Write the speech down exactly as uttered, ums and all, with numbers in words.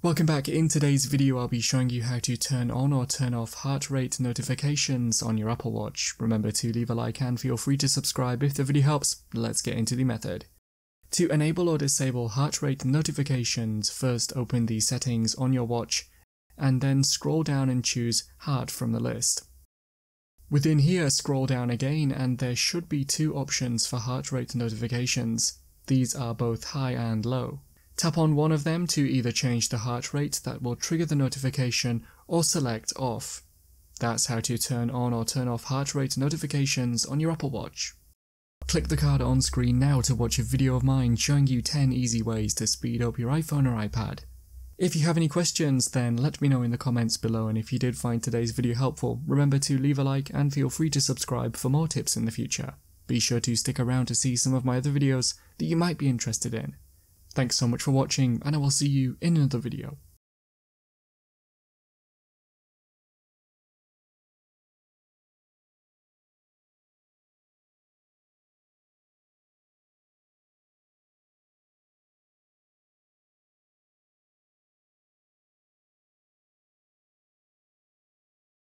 Welcome back. In today's video I'll be showing you how to turn on or turn off heart rate notifications on your Apple Watch. Remember to leave a like and feel free to subscribe if the video helps. Let's get into the method. To enable or disable heart rate notifications, first open the settings on your watch and then scroll down and choose heart from the list. Within here, scroll down again and there should be two options for heart rate notifications. These are both high and low. Tap on one of them to either change the heart rate that will trigger the notification or select off. That's how to turn on or turn off heart rate notifications on your Apple Watch. Click the card on screen now to watch a video of mine showing you ten easy ways to speed up your iPhone or iPad. If you have any questions, then let me know in the comments below, and if you did find today's video helpful, remember to leave a like and feel free to subscribe for more tips in the future. Be sure to stick around to see some of my other videos that you might be interested in. Thanks so much for watching, and I will see you in another video.